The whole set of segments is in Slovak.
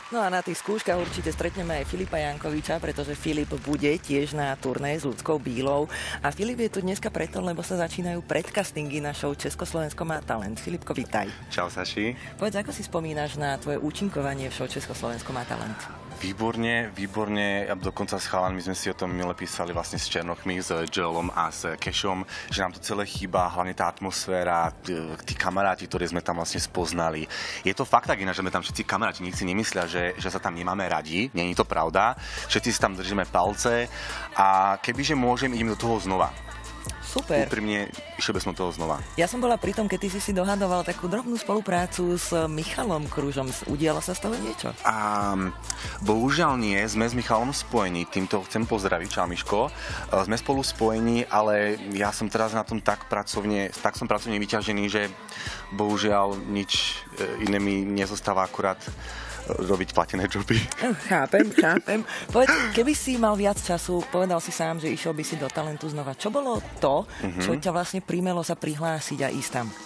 No a na tých skúškach určite stretneme aj Filipa Jankoviča, pretože Filip bude tiež na turné s Ľudskou Bílou. A Filip je tu dneska preto, lebo sa začínajú predcastingy na show Československo má talent. Filipko, vitaj. Čau, Saši. Povedz, ako si spomínaš na tvoje účinkovanie v show Československo má talent? Výborne. A dokonca s chalanmi sme si o tom milé písali vlastne s Černochmi, s Joelom a s Kešom, že nám to celé chýba, hlavne tá atmosféra, tí kamaráti, ktorí sme tam vlastne spoznali. Je to fakt tak ináč, že sme tam všetci kamaráti, nikto si nemyslia, že sa tam nemáme radi, nie je to pravda. Všetci si tam držíme palce a kebyže môžem, idem do toho znova. Super. Úprimne, išiel by som toho znova. Ja som bola pri tom, keď ty si dohadoval takú drobnú spoluprácu s Michalom Kružom. Udialo sa z toho niečo? Bohužiaľ nie, sme s Michalom spojení. Týmto chcem pozdraviť, čau Miško. Sme spolu spojení, ale ja som teraz na tom tak som pracovne vyťažený, že bohužiaľ nič iné mi nezostáva, akurát robiť platené joby. Chápem. Povedz, keby si mal viac času, povedal si sám, že išiel by si do talentu znova. Čo bolo to, čo ťa vlastne primelo sa prihlásiť a ísť tam?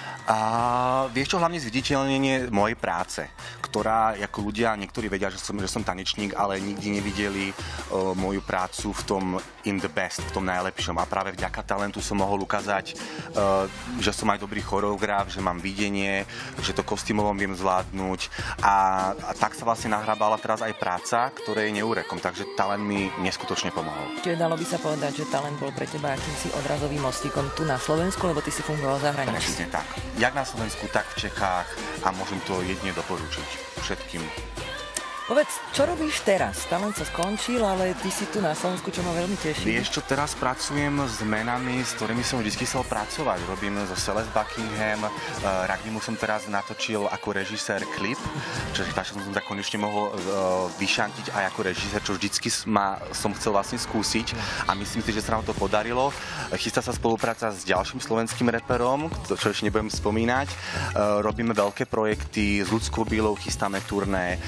Vieš čo, hlavne zviditeľnenie mojej práce, ktorá, ako ľudia, niektorí vedia, že som tanečník, ale nikdy nevideli moju prácu v tom in the best, v tom najlepšom. A práve vďaka talentu som mohol ukázať, že som aj dobrý choreograf, že mám videnie, že to kostýmovom viem zvládnuť. A tak sa vlastne nahrábala teraz aj práca, ktorej je neúrekom. Takže talent mi neskutočne pomohol. Čiže dalo by sa povedať, že talent bol pre teba akýmsi odrazovým mostíkom tu na Slovensku, lebo ty si fungoval v zahraničí. Presne tak. Jak na Slovensku, tak v Čechách a môžem to jedine doporučiť všetkým. Povedz, čo robíš teraz? Talent sa skončil, ale ty si tu na Slovensku, čo ma veľmi teší. Vieš čo, teraz pracujem s menami, s ktorými som vždy chcel pracovať. Robím so Celeste Buckingham, Ragnimu som teraz natočil ako režisér klip, takže som tak konečne mohol vyšantiť aj ako režisér, čo vždycky som chcel vlastne skúsiť a myslím si, že sa nám to podarilo. Chystá sa spolupráca s ďalším slovenským reperom, čo ešte nebudem spomínať. Robíme veľké projekty s Ľudskou Bílou, chystáme turné,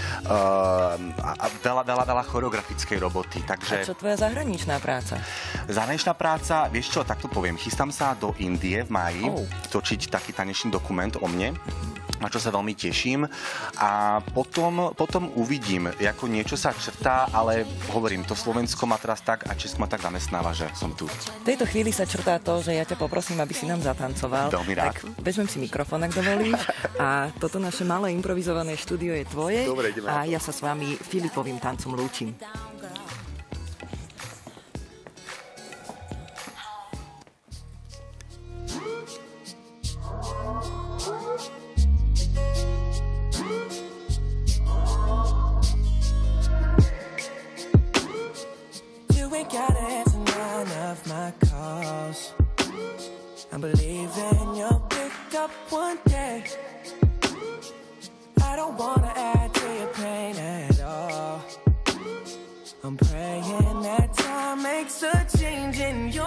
a veľa choreografickej roboty. Takže... A čo tvoja zahraničná práca? Zahraničná práca, vieš čo, takto poviem. Chystám sa do Indie v máji točiť taký tanečný dokument o mne, na čo sa veľmi teším. A potom uvidím, ako niečo sa črtá, ale hovorím, to Slovensko ma teraz tak a Česko ma tak zamestnáva, že som tu. V tejto chvíli sa črtá to, že ja ťa poprosím, aby si nám zatancoval. Veľmi rád. Tak vezmem si mikrofón, ak dovolíš. A toto naše malé improvizované štúdio je tvoje. Dobre, ideme. A ja sa s vami Filipovým tancom lúčim. I believe in you'll pick up one day. I don't wanna add to your pain at all. I'm praying that time makes a change in you.